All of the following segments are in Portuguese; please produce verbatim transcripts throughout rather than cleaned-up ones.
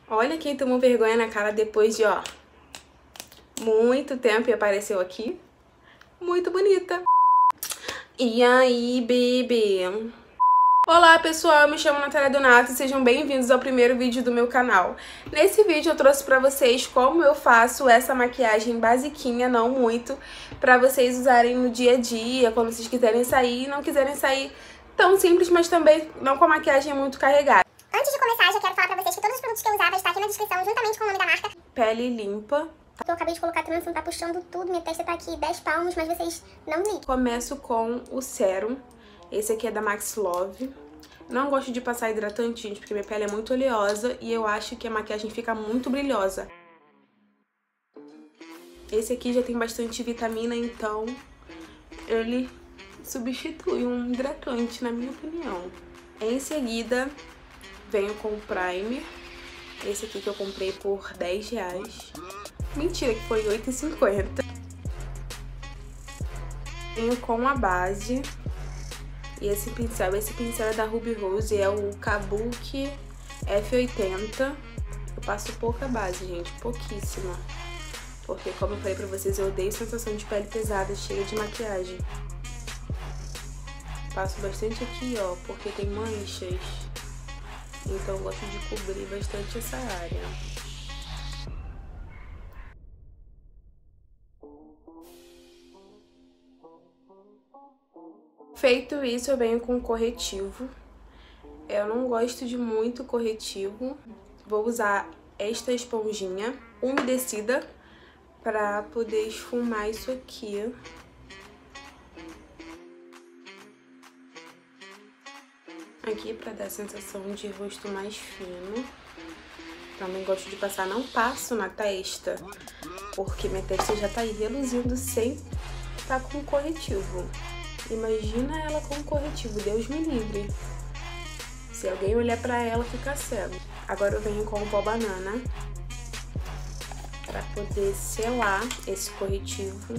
Olha quem tomou vergonha na cara depois de, ó, muito tempo e apareceu aqui. Muito bonita. E aí, bebê? Olá pessoal, eu me chamo Natália Donato e sejam bem-vindos ao primeiro vídeo do meu canal. Nesse vídeo eu trouxe pra vocês como eu faço essa maquiagem basiquinha, não muito, pra vocês usarem no dia a dia, quando vocês quiserem sair e não quiserem sair tão simples, mas também não com a maquiagem muito carregada. Antes de começar, já quero falar pra vocês que todos os produtos que eu usar vai estar aqui na descrição, juntamente com o nome da marca. Pele limpa. Eu acabei de colocar trança, não tá puxando tudo, minha testa tá aqui dez palmos, mas vocês não ligam. Começo com o sérum. Esse aqui é da Max Love. Não gosto de passar hidratante, gente, porque minha pele é muito oleosa e eu acho que a maquiagem fica muito brilhosa. Esse aqui já tem bastante vitamina, então ele substitui um hidratante, na minha opinião. Em seguida, venho com o primer. Esse aqui que eu comprei por dez reais. Mentira, que foi oito reais e cinquenta centavos. Venho com a base. E esse pincel, esse pincel é da Ruby Rose, é o Kabuki F oitenta. Eu passo pouca base, gente, pouquíssima. Porque, como eu falei pra vocês, eu odeio sensação de pele pesada, cheia de maquiagem. Passo bastante aqui, ó, porque tem manchas. Então eu gosto de cobrir bastante essa área. Feito isso, eu venho com corretivo. Eu não gosto de muito corretivo. Vou usar esta esponjinha umedecida para poder esfumar isso aqui. Aqui para dar a sensação de rosto mais fino. Também gosto de passar, não passo na testa, porque minha testa já tá aí reluzindo sem tá com corretivo. Imagina ela com corretivo, Deus me livre. Se alguém olhar pra ela, fica cego. Agora eu venho com o pó banana pra poder selar esse corretivo.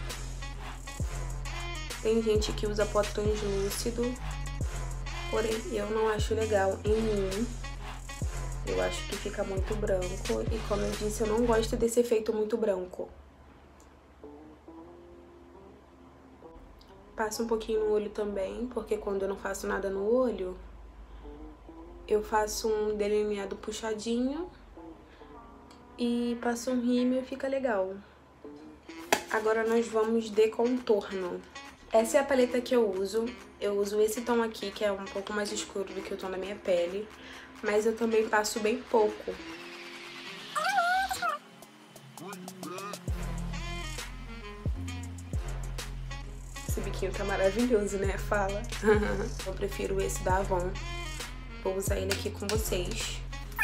Tem gente que usa pó translúcido, porém eu não acho legal em mim. Eu acho que fica muito branco e, como eu disse, eu não gosto desse efeito muito branco. Passo um pouquinho no olho também, porque quando eu não faço nada no olho, eu faço um delineado puxadinho e passo um rímel e fica legal. Agora nós vamos de contorno. Essa é a paleta que eu uso. Eu uso esse tom aqui, que é um pouco mais escuro do que o tom da minha pele, mas eu também passo bem pouco. Esse biquinho tá maravilhoso, né? Fala. Eu prefiro esse da Avon. Vou usar ele aqui com vocês.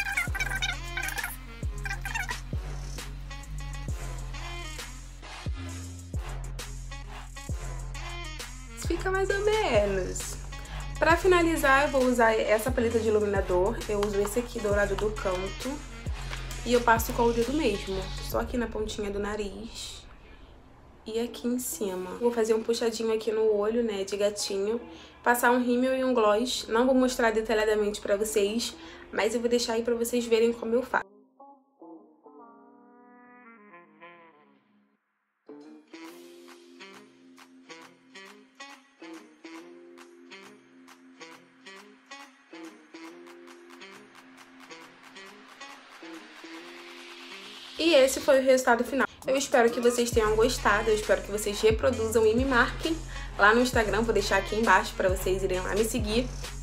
Fica mais ou menos. Pra finalizar, eu vou usar essa paleta de iluminador. Eu uso esse aqui, dourado do canto. E eu passo com o dedo mesmo. Só aqui na pontinha do nariz. E aqui em cima. Vou fazer um puxadinho aqui no olho, né, de gatinho. Passar um rímel e um gloss. Não vou mostrar detalhadamente pra vocês, mas eu vou deixar aí pra vocês verem como eu faço. E esse foi o resultado final. Eu espero que vocês tenham gostado, eu espero que vocês reproduzam e me marquem lá no Instagram. Vou deixar aqui embaixo para vocês irem lá me seguir.